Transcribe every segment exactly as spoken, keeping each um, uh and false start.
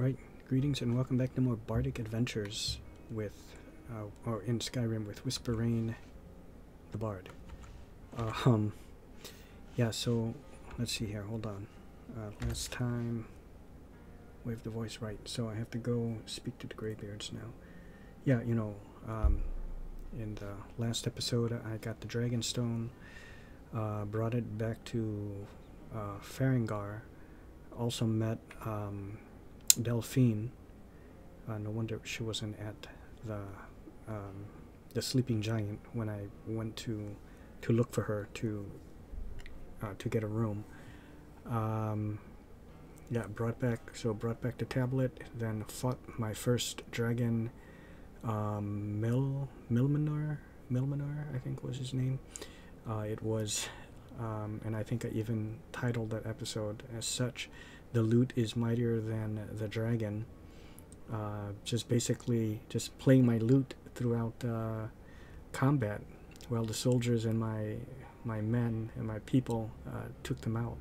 Right, greetings and welcome back to more Bardic Adventures with, uh, or in Skyrim with Whisperain the Bard. Uh, um, yeah, so, let's see here, hold on. Uh, last time, wave the voice right, so I have to go speak to the Greybeards now. Yeah, you know, um, in the last episode I got the Dragonstone, uh, brought it back to uh, Farengar, also met, um, Delphine. Uh, no wonder she wasn't at the um, the sleeping giant when I went to to look for her to uh, to get a room. Um, yeah, brought back so brought back the tablet. Then fought my first dragon, um, Mil Milminar Milminar I think was his name. Uh, it was, um, and I think I even titled that episode as such. The loot is mightier than the dragon. Uh, just basically just playing my loot throughout uh, combat, while the soldiers and my my men and my people uh, took them out.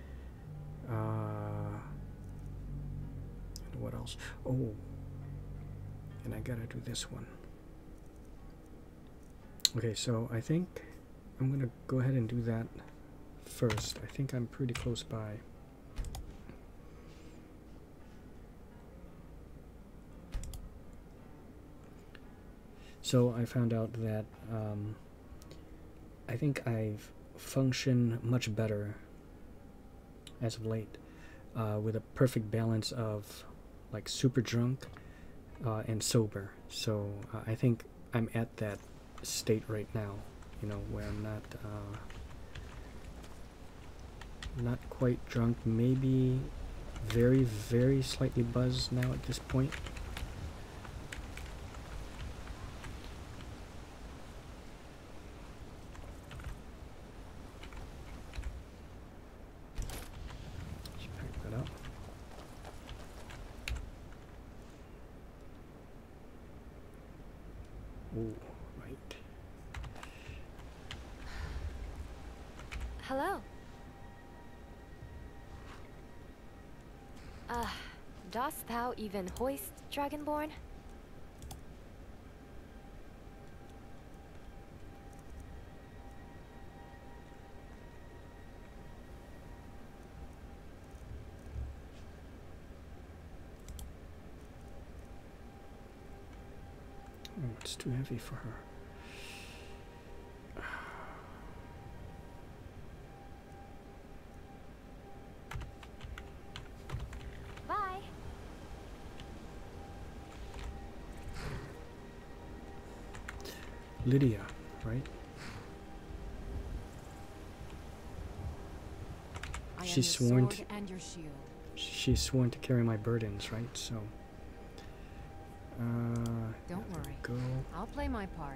Uh, and what else? Oh, and I gotta do this one. Okay, so I think I'm gonna go ahead and do that first. I think I'm pretty close by. So I found out that um, I think I've functioned much better as of late uh, with a perfect balance of like super drunk uh, and sober. So uh, I think I'm at that state right now, you know, where I'm not uh, not quite drunk, maybe very, very slightly buzzed now at this point. Ooh, right. Hello. Uh, dost thou even hoist, Dragonborn? Oh, it's too heavy for her. Bye. Lydia, right? I She's am your sworn sword to, and your shield. she's sworn to carry my burdens, right? So uh Don't worry. go. I'll play my part.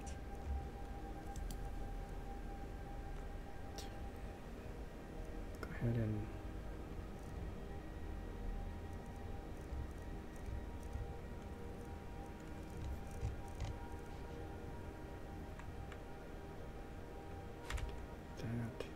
Go ahead and that.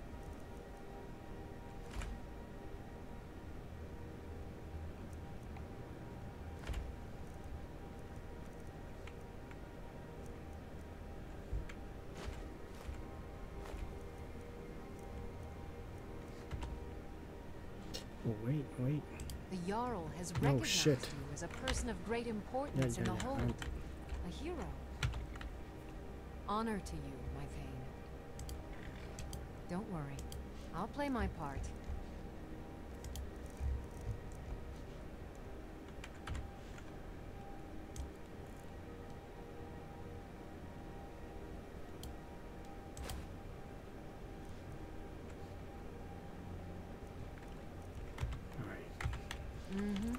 Oh, wait, wait. The Jarl has Oh, recognized shit. you as a person of great Yeah, importance yeah, in the yeah. hold. I'm- A hero. Honor to you, my Thane. Don't worry. I'll play my part. all right. Mm-hmm.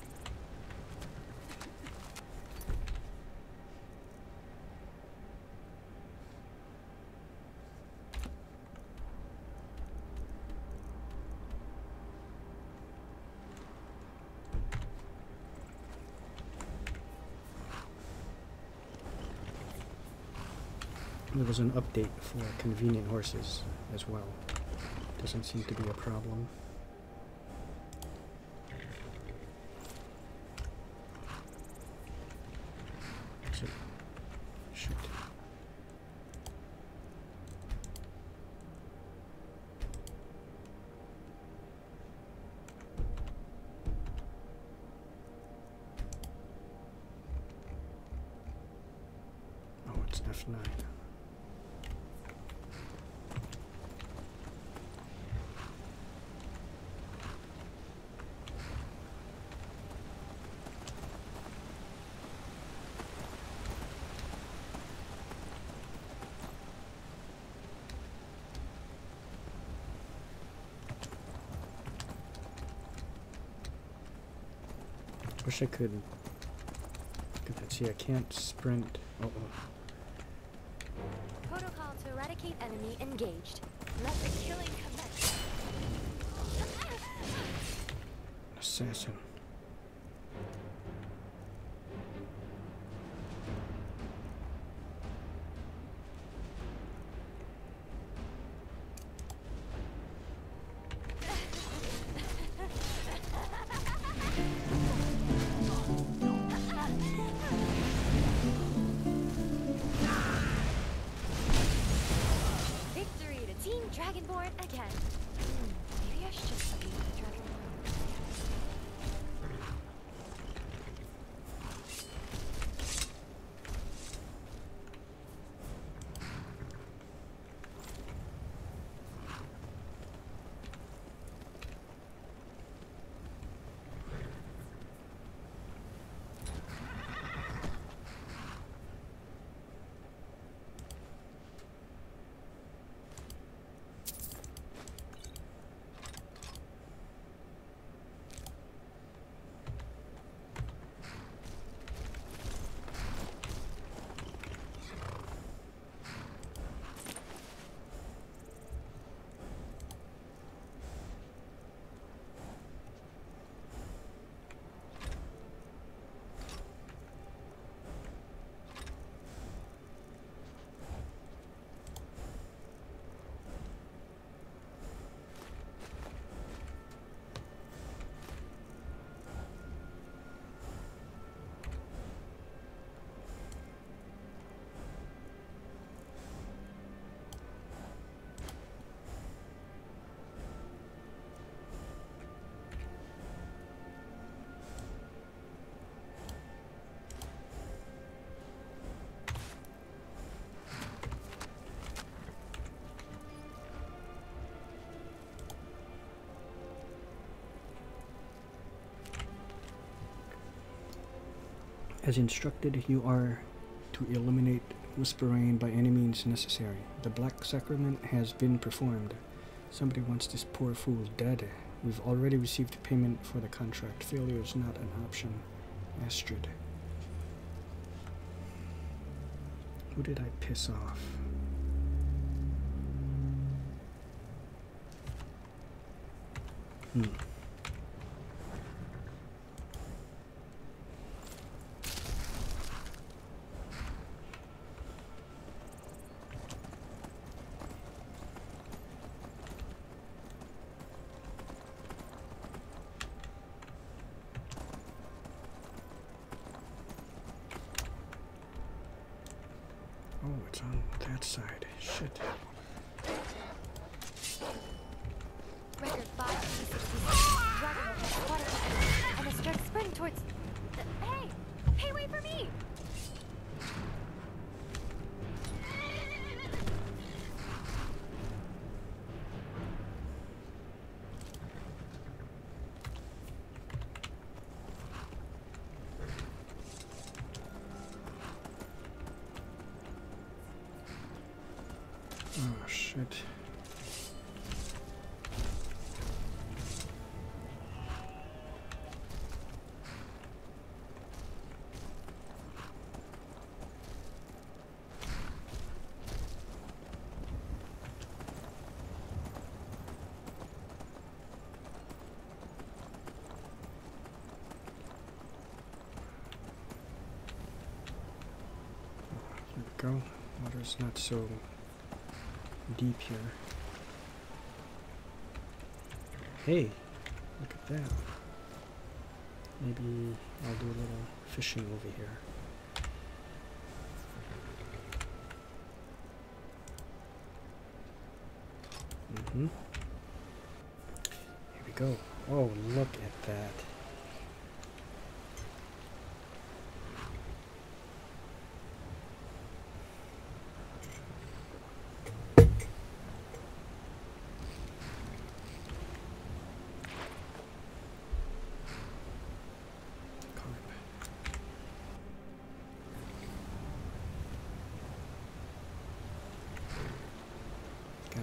There was an update for convenient horses as well. Doesn't seem to be a problem. F nine. Wish I could. Look at that. See, I can't sprint. Uh oh. Protocol to eradicate enemy engaged. Let the killing commence. Assassin. Victory to Team Dragonborn again. Hmm, maybe I should just be the Dragonborn. As instructed, you are to eliminate Whisperain by any means necessary. The Black Sacrament has been performed. Somebody wants this poor fool dead. We've already received payment for the contract. Failure is not an option. Astrid. Who did I piss off? Hmm. Oh, it's on that side. Shit. Record five sixty-six. Dragonborn has spotted us and has started sprinting towards. Hey! Hey, wait for me! Oh, shit. Here we go. Water's not so deep here. Hey, look at that. Maybe I'll do a little fishing over here. Mm-hmm. Here we go. Oh, look at that.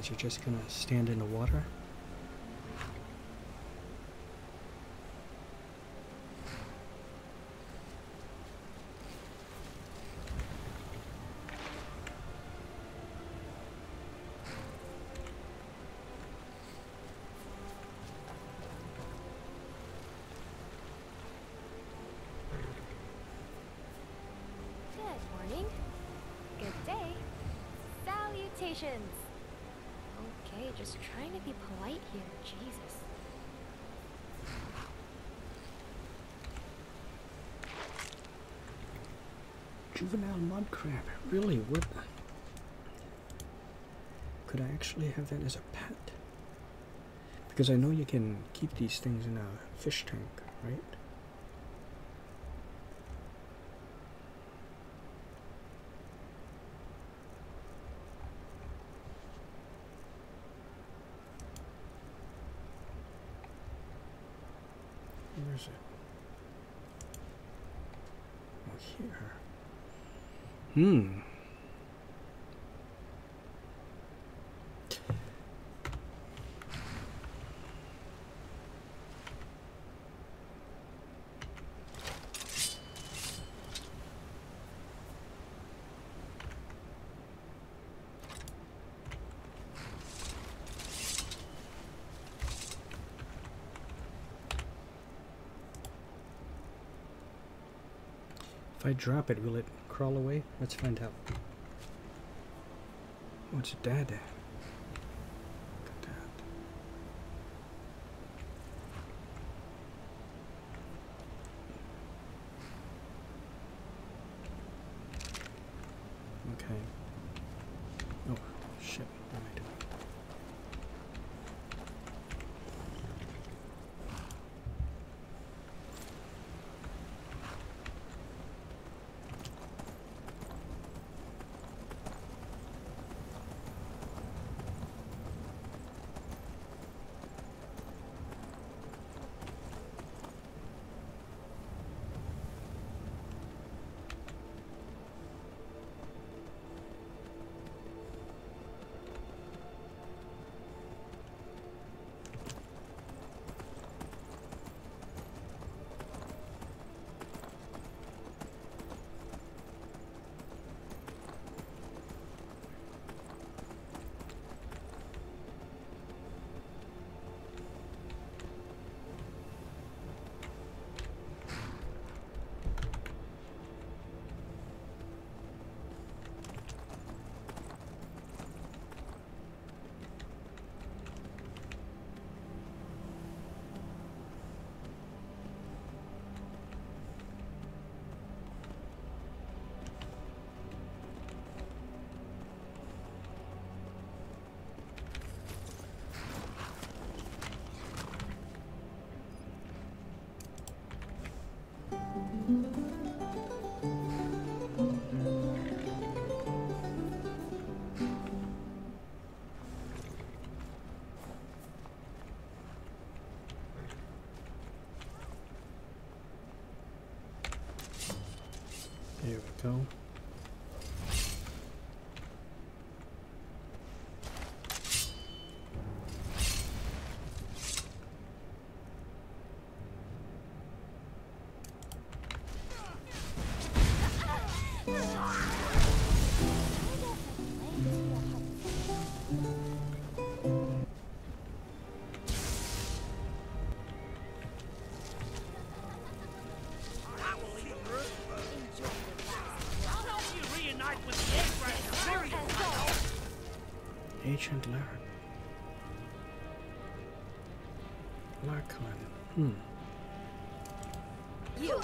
are just gonna stand in the water. Good morning. Good day. Salutations. Okay, just trying to be polite here. Jesus. Juvenile mud crab. Really? What? Could I actually have that as a pet? Because I know you can keep these things in a fish tank, right? Where is it? Oh, here. Hmm. If I drop it, will it crawl away? Let's find out. Oh, it's dead. Look at that. Okay. Oh, shit. What am I doing? There we go. Ancient Lair. Larkland. Hmm. You.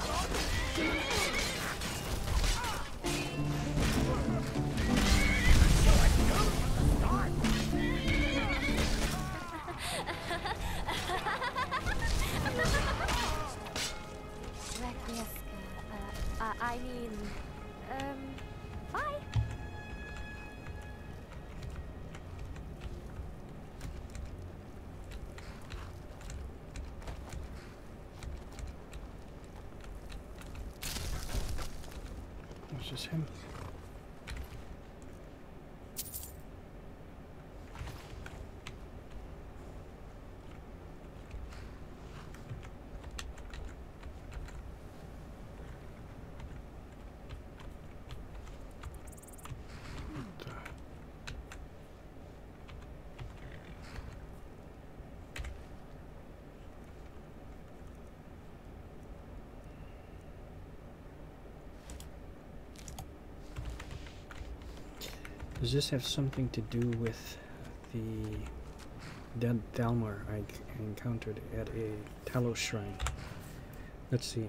Requiesca. Uh, uh, I mean, um, bye. It's just him. Does this have something to do with the dead Thalmor I c- encountered at a Talos shrine? Let's see.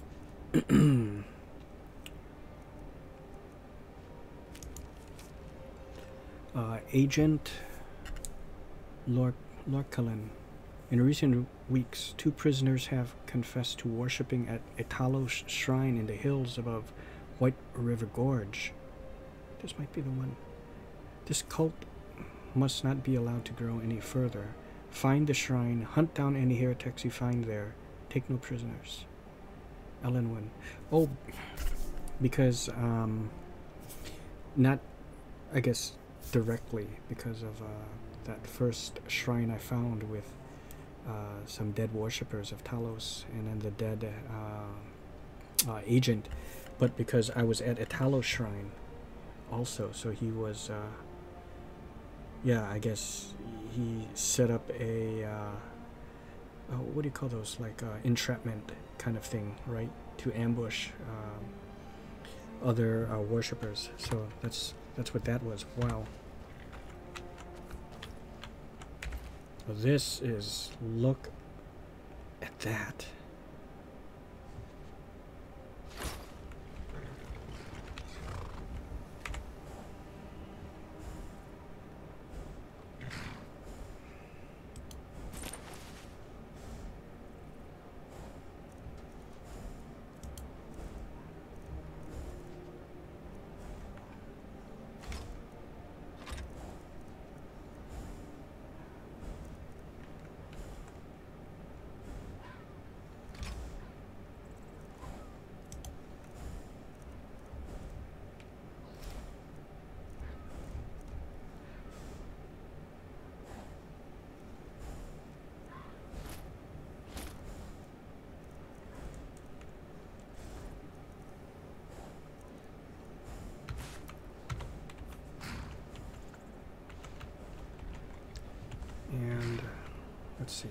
uh, Agent Lor Lorcalan. In recent weeks, two prisoners have confessed to worshipping at a Talos shrine in the hills above White River Gorge. This might be the one. This cult must not be allowed to grow any further. Find the shrine, hunt down any heretics you find there. Take no prisoners. Ellenwood. Oh, because, um, not, I guess, directly, because of uh, that first shrine I found with uh, some dead worshippers of Talos, and then the dead uh, uh, agent, but because I was at a Talos shrine also, so he was, uh, yeah, I guess he set up a, uh, uh, what do you call those, like uh, entrapment kind of thing, right, to ambush um, other uh, worshippers. So that's that's what that was. Wow. Well, this is, look at that. And uh, let's see.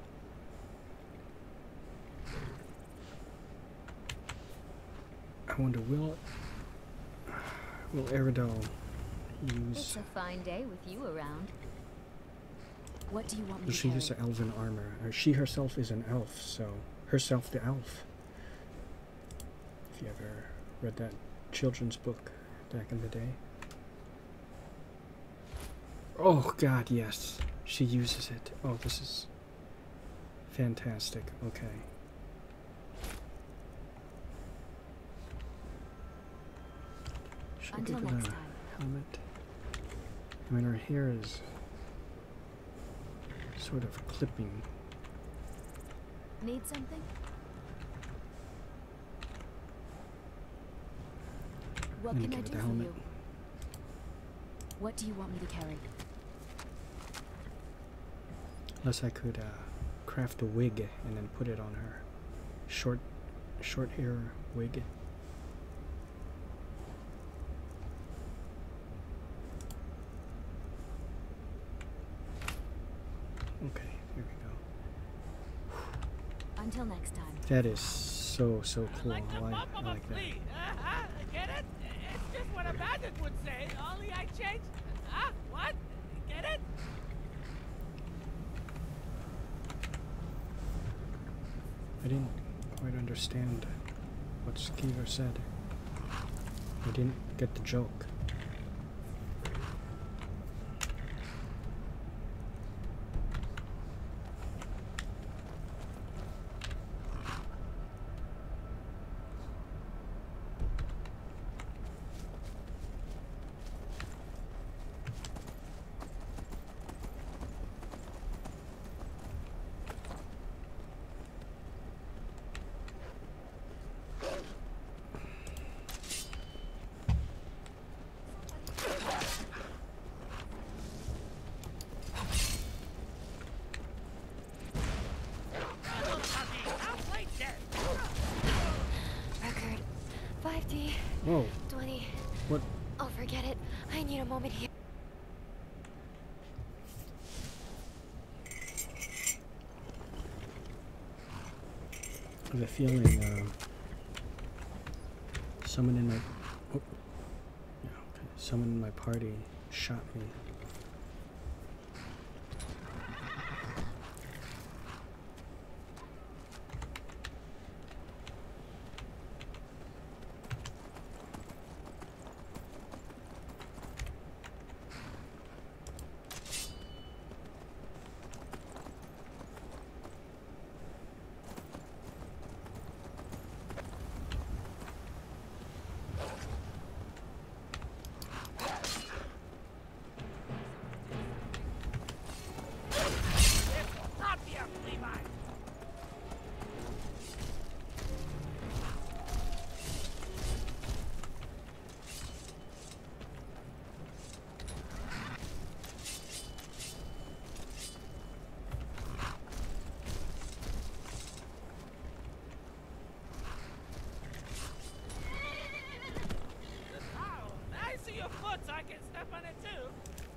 I wonder, will will Eridel use? It's a fine day with you around. What do you want me Will to she carry? use the elven armor? Uh, she herself is an elf, so herself the elf. If you ever read that children's book back in the day. Oh God, yes. She uses it. Oh, this is fantastic. Okay. Should I Until give it next a time. helmet? I mean, her hair is sort of clipping. Need something? What I'm can gonna I give do it for the helmet. you? What do you want me to carry? Unless I could uh, craft a wig and then put it on her. Short, short hair wig. Okay, here we go. Until next time. That is so, so cool. Like the I like, bump I of a like that. flea. Uh-huh. Get it? It's just what a bandit would say, only I changed. Huh? What? Get it? I didn't quite understand what Skeever said. I didn't get the joke. Record. five D. Whoa, twenty. what? Oh, forget it. I need a moment here. I have a feeling uh, someone in my... Oh. Yeah, okay. Someone in my party shot me. So I can step on it too.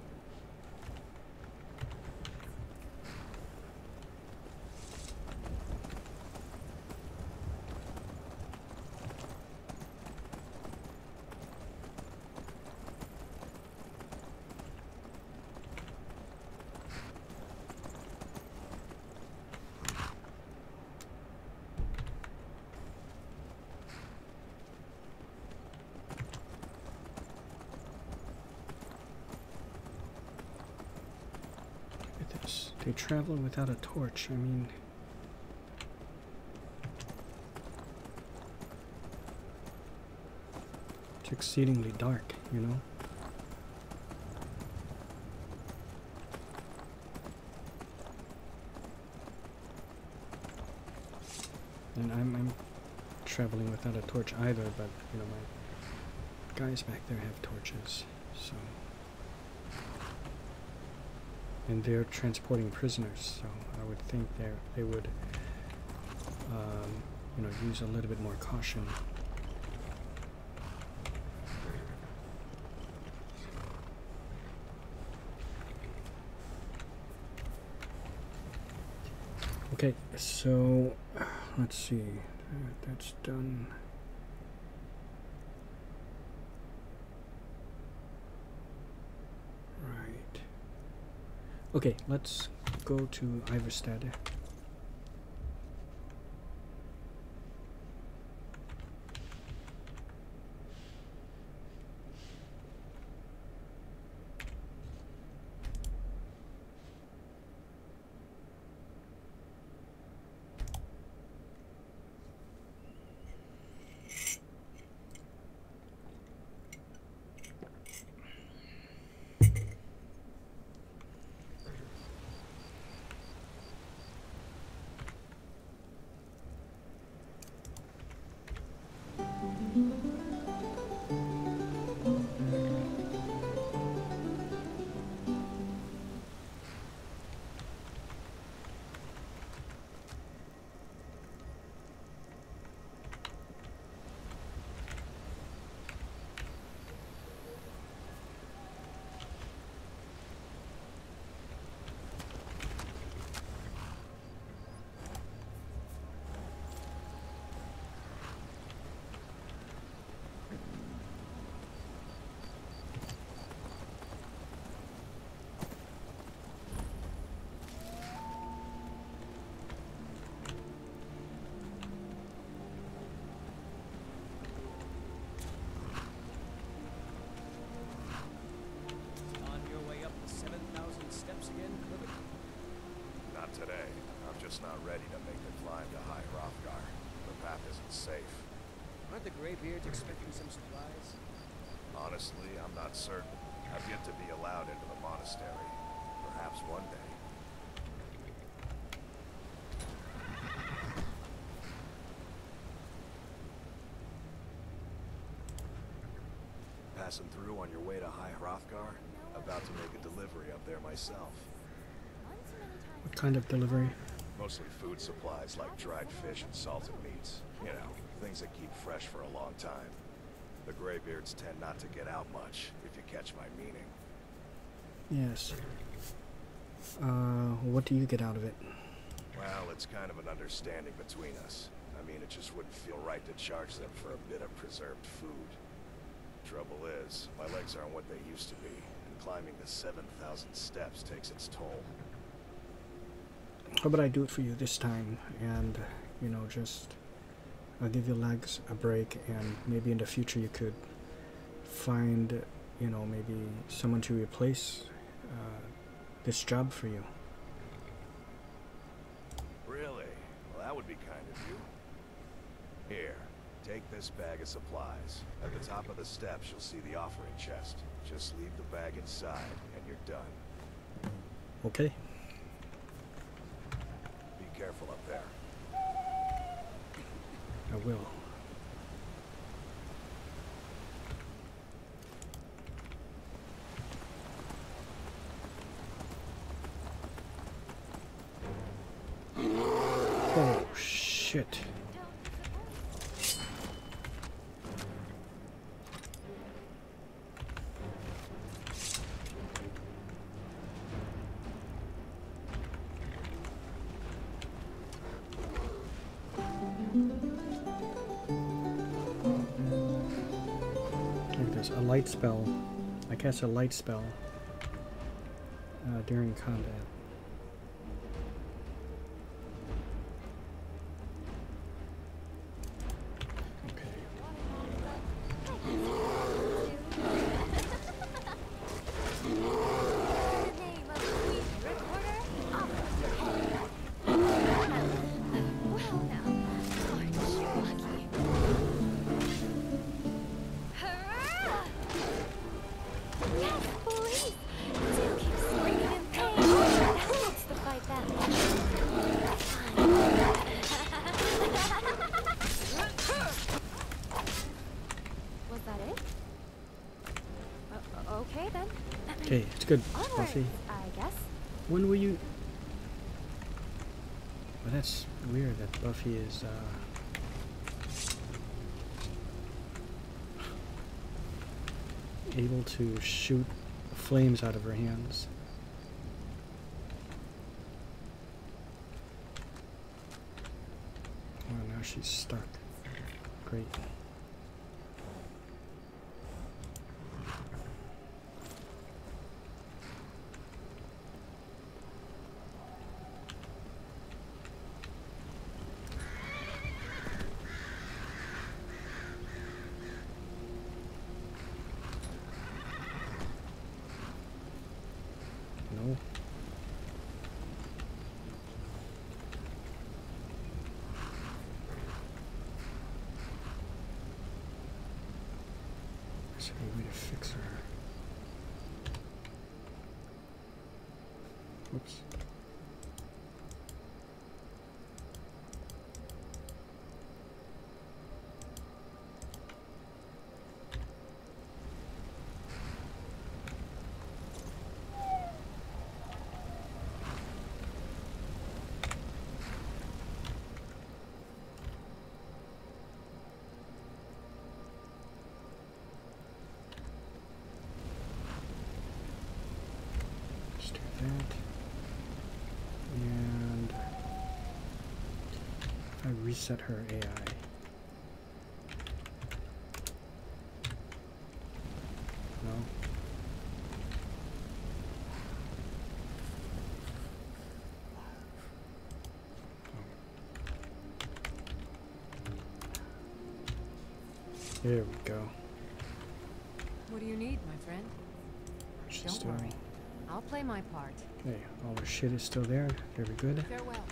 They travel without a torch. I mean, it's exceedingly dark, you know? And I'm, I'm traveling without a torch either, but, you know, my guys back there have torches, so... And they're transporting prisoners, so I would think they they would, um, you know, use a little bit more caution. Okay, so let's see. That's done. Okay, let's go to Iverstead. Not ready to make the climb to High Hrothgar. The path isn't safe. Aren't the Greybeards expecting some supplies? Honestly, I'm not certain. I've yet to be allowed into the monastery. Perhaps one day. Passing through on your way to High Hrothgar? About to make a delivery up there myself. What kind of delivery? Mostly food supplies like dried fish and salted meats. You know, things that keep fresh for a long time. The Greybeards tend not to get out much, if you catch my meaning. Yes. Uh, what do you get out of it? Well, it's kind of an understanding between us. I mean, it just wouldn't feel right to charge them for a bit of preserved food. Trouble is, my legs aren't what they used to be, and climbing the seven thousand steps takes its toll. How about I do it for you this time, and, you know, just, I'll give your legs a break, and maybe in the future you could find, you know, maybe someone to replace uh, this job for you. Really? Well, that would be kind of you. Here, take this bag of supplies. At the top of the steps, you'll see the offering chest. Just leave the bag inside, and you're done. Okay. Be careful up there. I will. Oh, shit. Like this, a light spell. I cast a light spell uh, during combat. Okay, it's good, Buffy. I guess. When were you... Well, that's weird that Buffy is, uh... able to shoot flames out of her hands. Oh, now she's stuck. Great. No. Is there a way to fix her? Whoops. Let's do that. And if I reset her A I. No. There we go. What do you need, my friend? She's Don't still, worry. I'll play my part. okay, all her shit is still there. Very good. Farewell.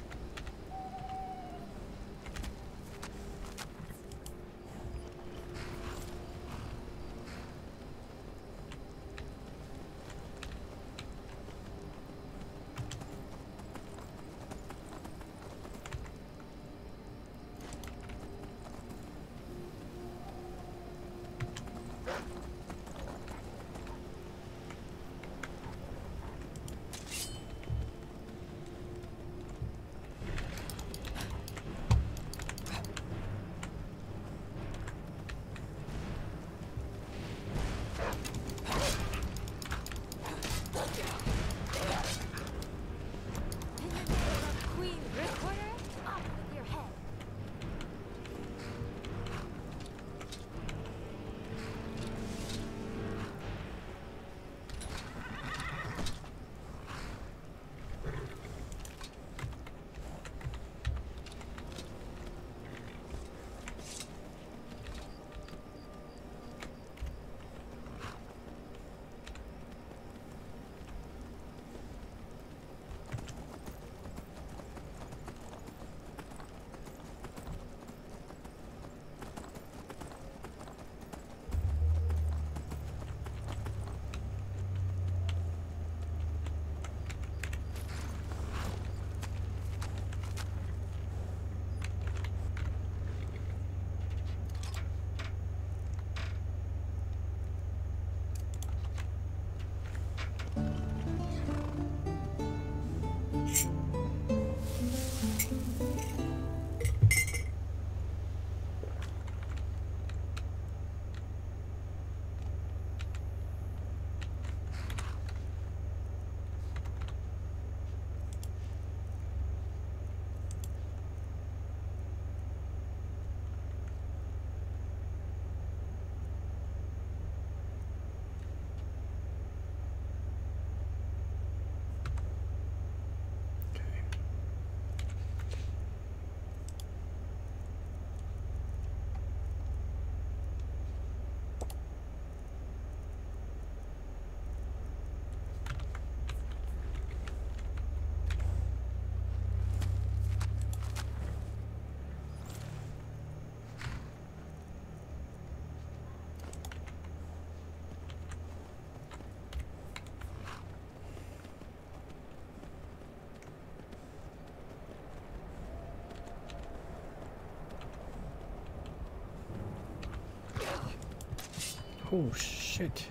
Oh shit.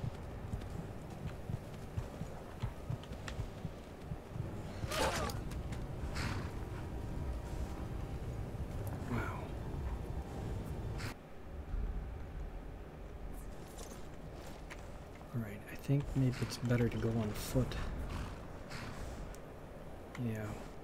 Wow. Alright, I think maybe it's better to go on foot. Yeah.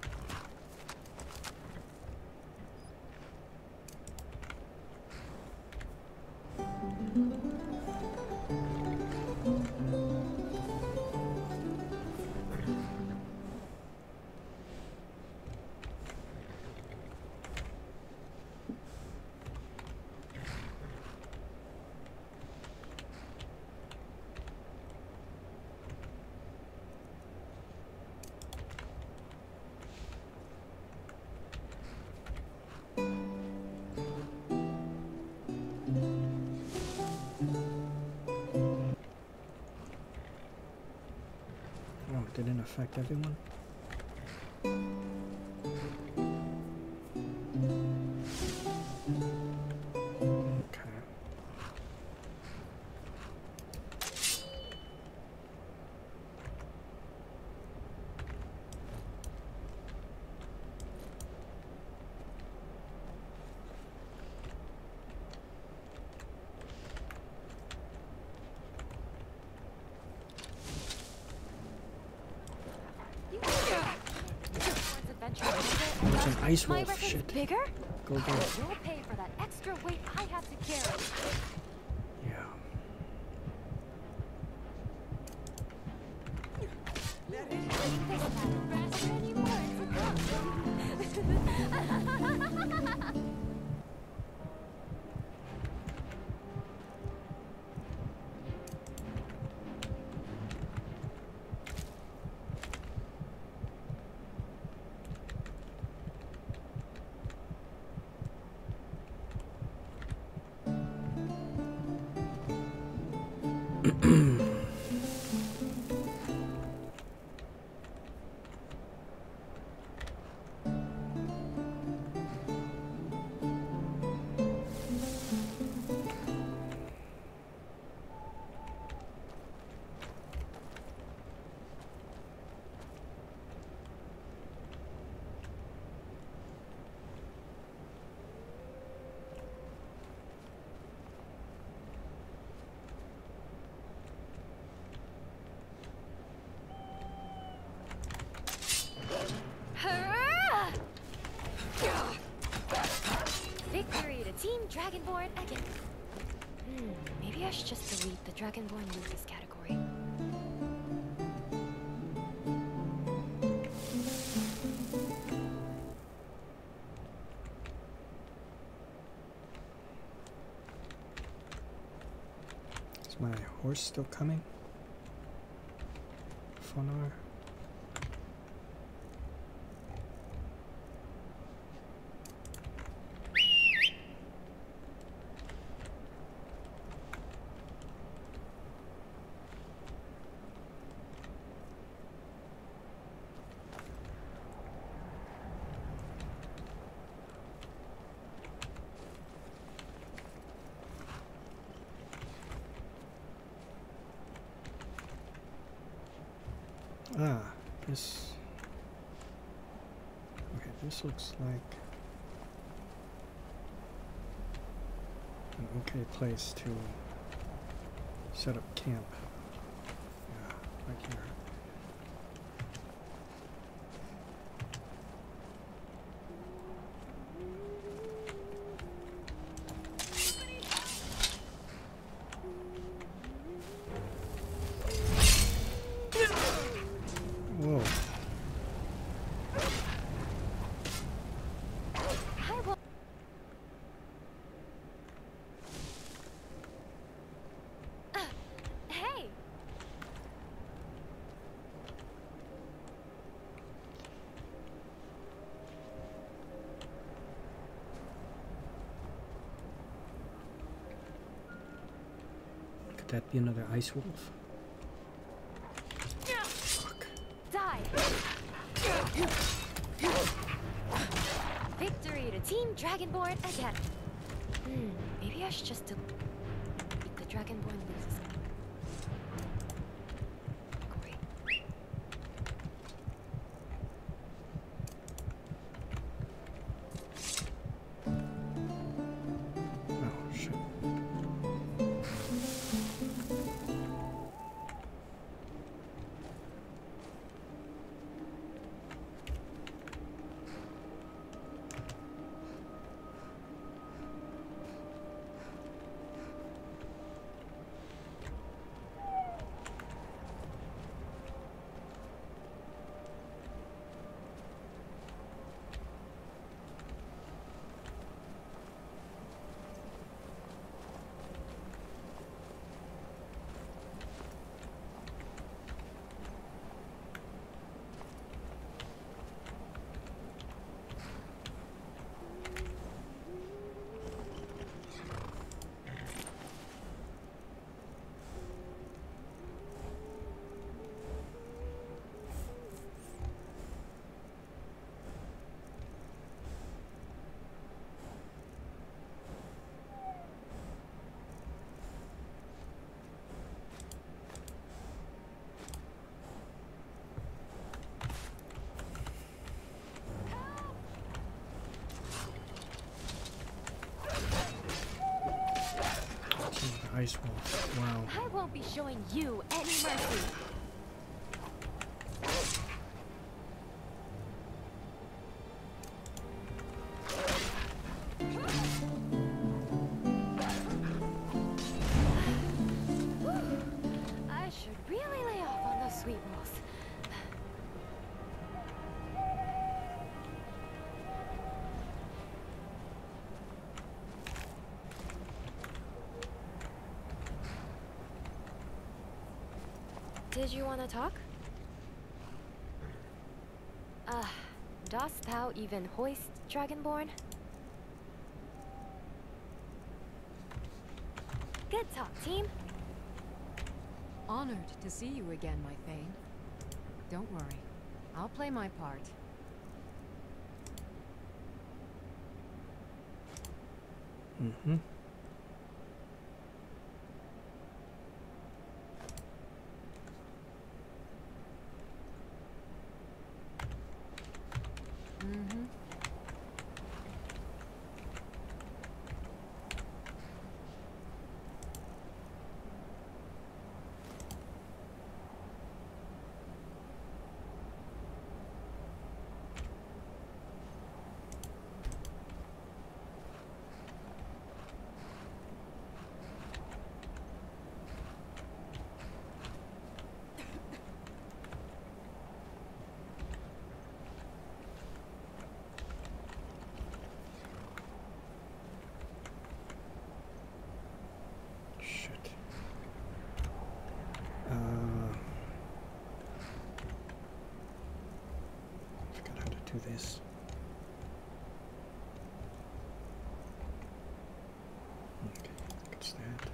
Didn't affect everyone. Okay. It's an ice My wolf. record's Shit. bigger? Go, go. You'll pay for that extra weight I had to carry. Yeah. This matter faster anymore. It's a go. Victory to Team Dragonborn again. Hmm, maybe I should just delete the Dragonborn loses category. Is my horse still coming? Fonar. Ah, this... Okay, this looks like an okay place to set up camp. Yeah, right here. Whoa. I will. Uh, hey. Could that be another ice wolf? Fuck. Die. Victory to Team Dragonborn again. Hmm, maybe I should just delete the the Dragonborn loses. Great. Oh, shit. Ice wall. Wow. I won't be showing you any mercy. I should really lay off on those sweet rolls. Did you want to talk? Uh, dost thou even hoist, Dragonborn? Good talk, team. Honored to see you again, my Thane. Don't worry. I'll play my part. Mm-hmm. Mm-hmm. Shit. Uh, forgot how to do this. Okay, it's that.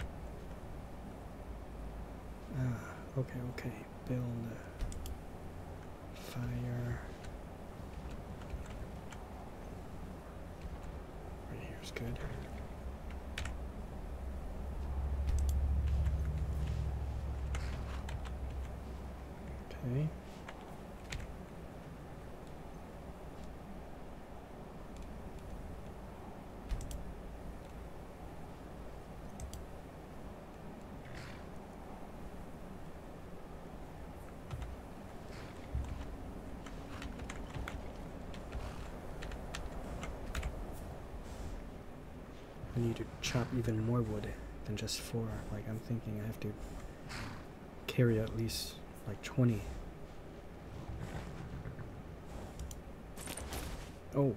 Ah, okay, okay. Build uh, fire. Right here's good. Okay. I need to chop even more wood than just four. Like, I'm thinking I have to carry at least like twenty. Oh.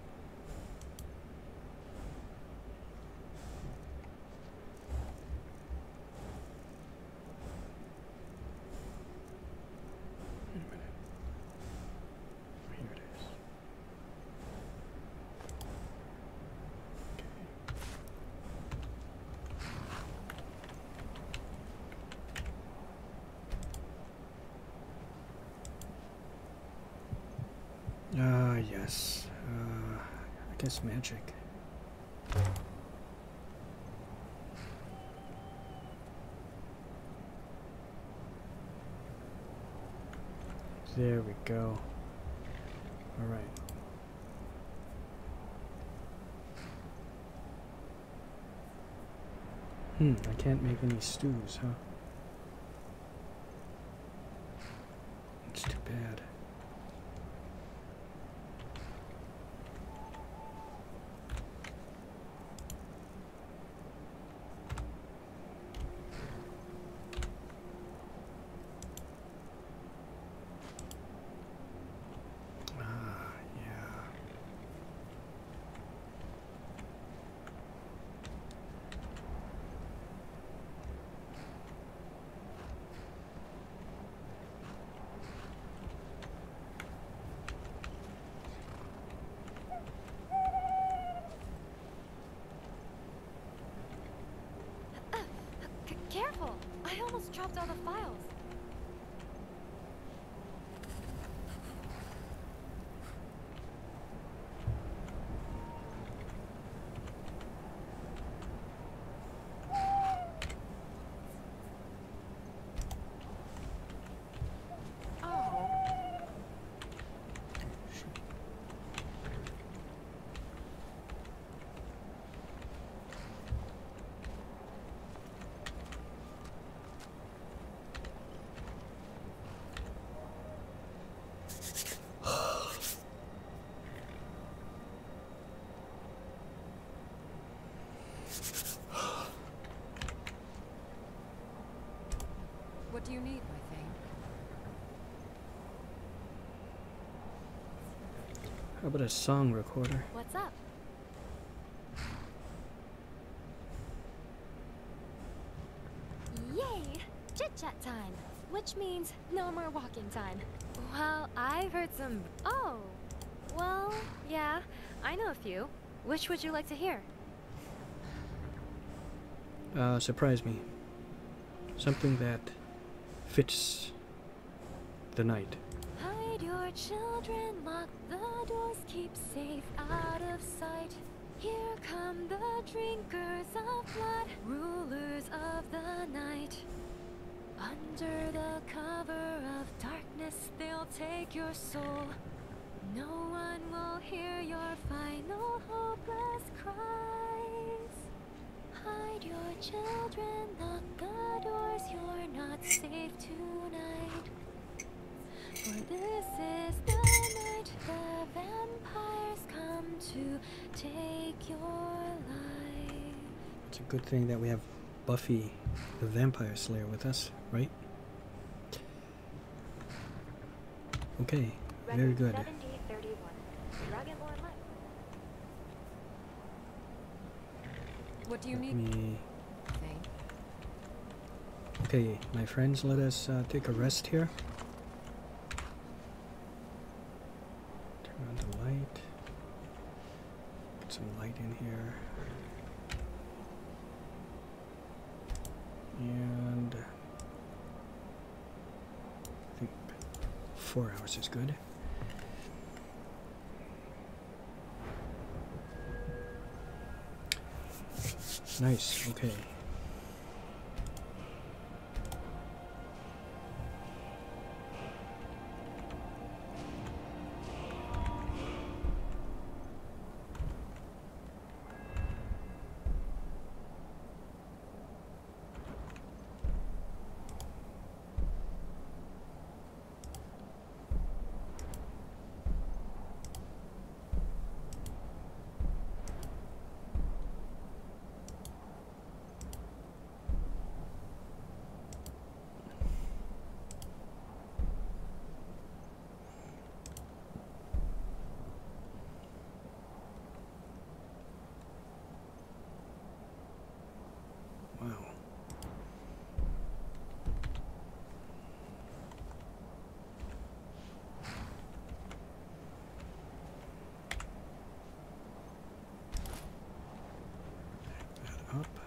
Wait a minute. Here it is. Okay. Ah, yes. Uh, I guess magic. There we go. Alright. Hmm, I can't make any stews, huh? It's too bad. Ah, yeah. C careful! I almost dropped all the files. Oh. What do you need, my thing? How about a song recorder? What's up? Yay! Chit-chat time! Which means no more walking time. Well, I've heard some... Oh! Well, yeah, I know a few. Which would you like to hear? Uh, surprise me. Something that fits the night. Hide your children, lock the doors, keep safe out of sight. Here come the drinkers of blood, rulers of the night. Under the cover of darkness, they'll take your soul. No one will hear your final hopeless cries. Hide your children, lock the doors, you're not safe tonight. For this is the night the vampires come to take your life. It's a good thing that we have Buffy the Vampire Slayer with us, right? Okay, very good. seventy thirty-one. Dragonborn Life. What do you Let need, me... thing? Okay, my friends, let us uh, take a rest here. Turn on the light. Get some light in here. And I think four hours is good. Nice, okay. Wow. Back that up.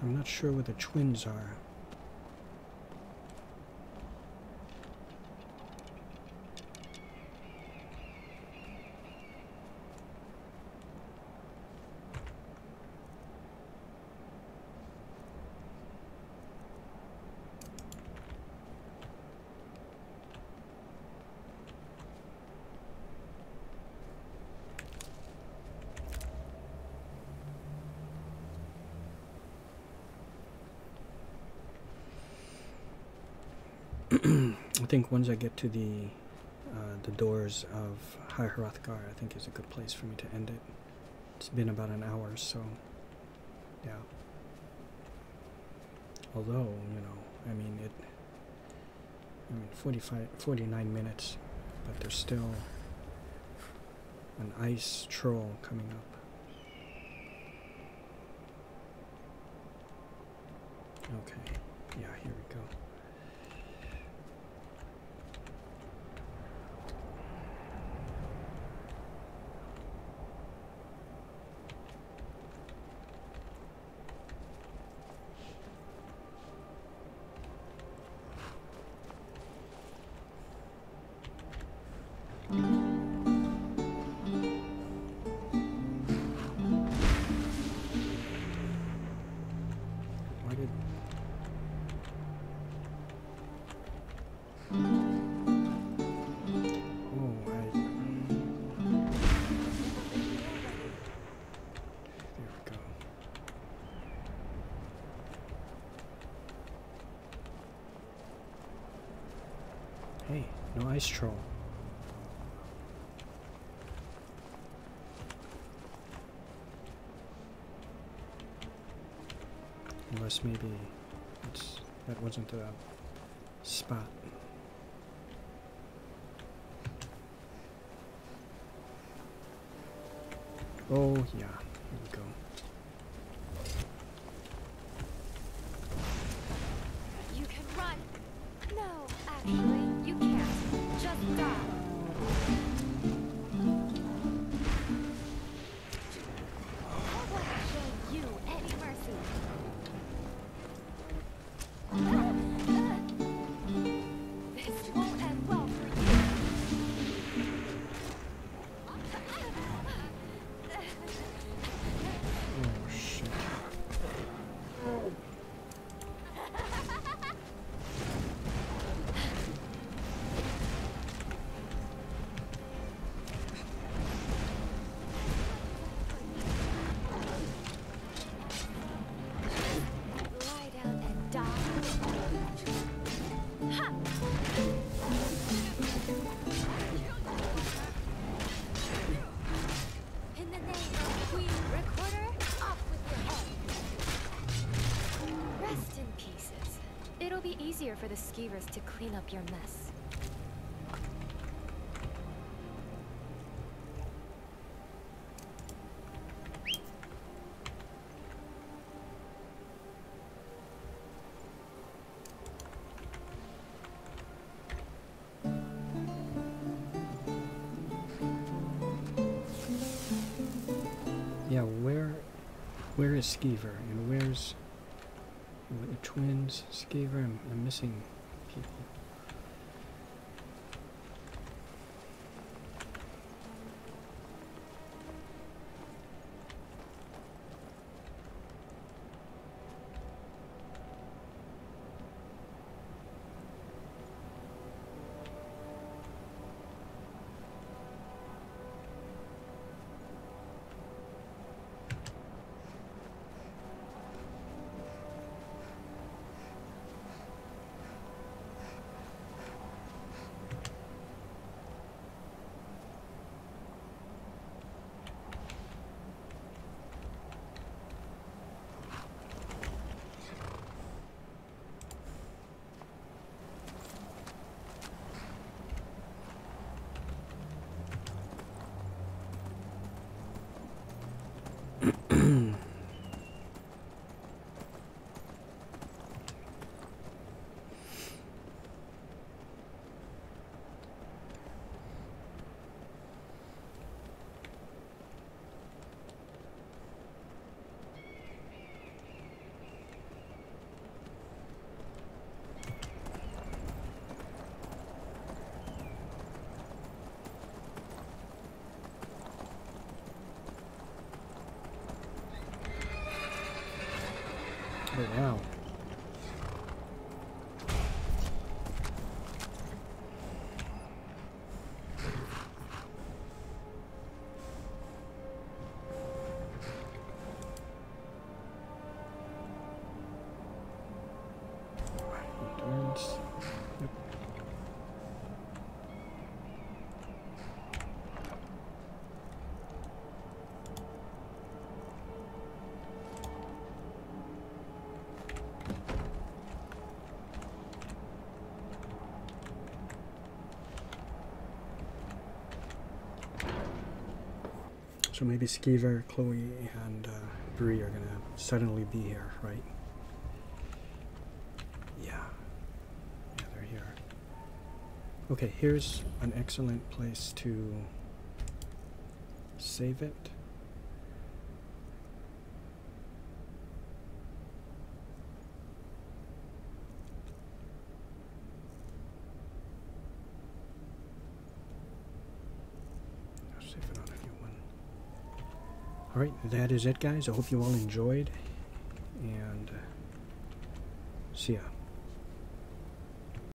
I'm not sure where the twins are. I think once I get to the uh, the doors of High Hrothgar, I think is a good place for me to end it. It's been about an hour, so yeah. Although, you know, I mean it. I mean, forty-five, forty-nine minutes, but there's still an ice troll coming up. Okay, yeah, here we go. Why did... Oh, I... There we go. Hey, no ice troll. Unless maybe it's, that wasn't a spot. Oh yeah, here we go. You can run. No, actually, you can't. Just die. I won't show you any mercy. This won't end well for you. Oh shit. Lie down and die. Ha! In the name of Queen Recorder, off with your head. Rest in pieces. It'll be easier for the skeevers to clean up your mess. Yeah, where, where is Skeever and where's the twins? Skeever, I'm, I'm missing people. So maybe Skeever, Chloe, and uh, Bree are gonna suddenly be here, right? Yeah. Yeah, they're here. Okay, here's an excellent place to save it. Alright, that is it, guys. I hope you all enjoyed, and uh, see ya.